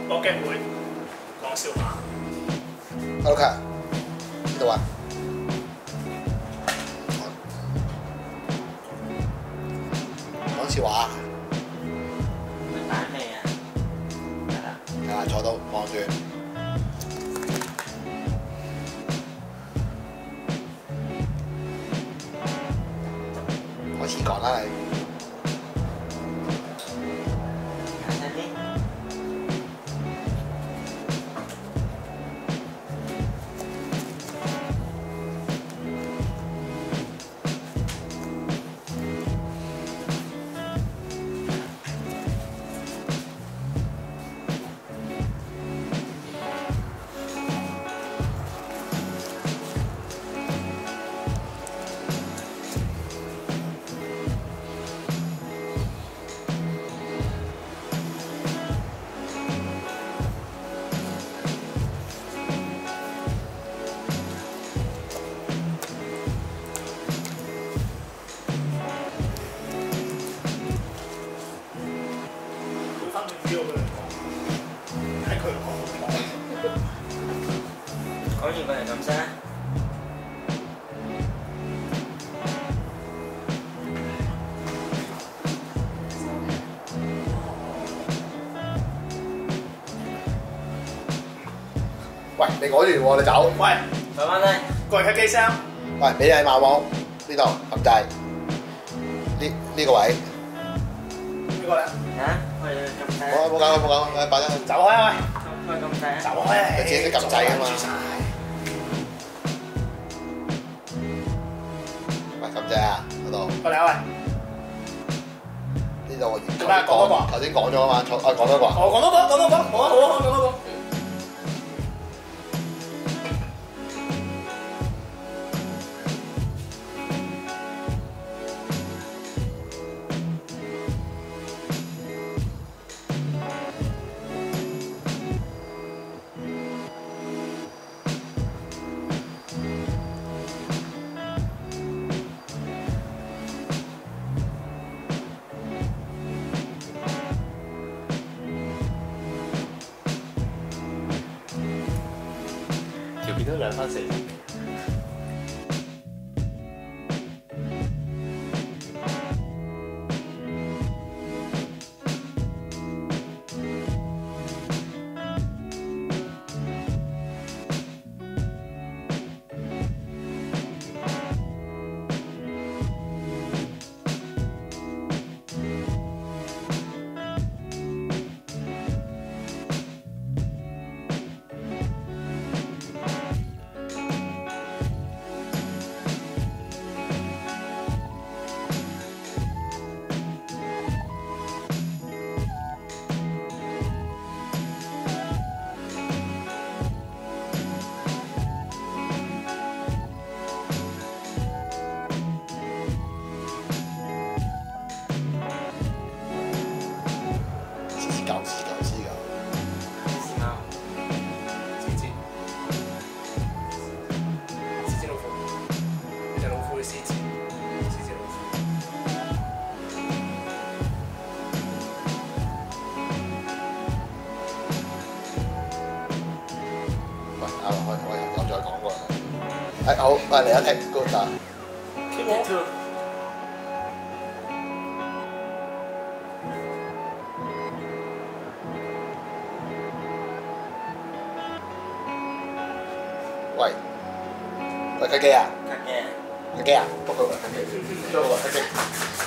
我驚會講笑話。 OK，呢度啊。講笑話。 打咩啊？ 係啦，坐到望住。開始講啦你。 講完過嚟咁聲。 喂，你講完喎，你走。 喂， 翻返嚟。 過嚟嘅機聲。 喂，俾禮貌喎，呢度撳掣。呢個位。 呢個咧？ 啊，我哋撳掣。 冇搞，擺得。 走開啊喂！ 開撳掣啊！ 走開啊！ 你自己識撳掣㗎嘛？喂，撳掣啊，嗰度。 過嚟啊喂！ 呢度我做咩講多個？ 頭先講咗啊嘛，講多個。 我講多個，講多個，好啊好啊，講多個。 條片都2分40秒。 我再講過啦。好，嚟一聽 good 啊。 Keep it two。 喂，喂，開機啊！ 開機。 開機啊！不過開機，開機。